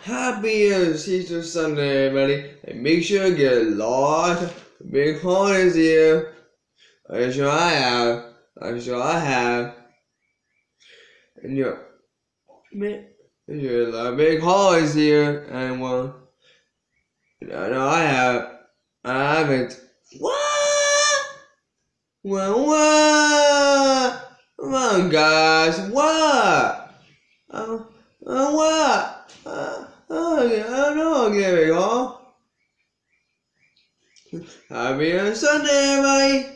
Happy Easter Sunday, everybody. And make sure you get a lot of big holidays here. I'm sure I have. I'm sure I have. And you're a lot of big holidays here. And well, I know I have. I haven't. What? Well, what? Come on, guys. What? What? Yeah, I don't know. There we go. Happy Sunday, everybody.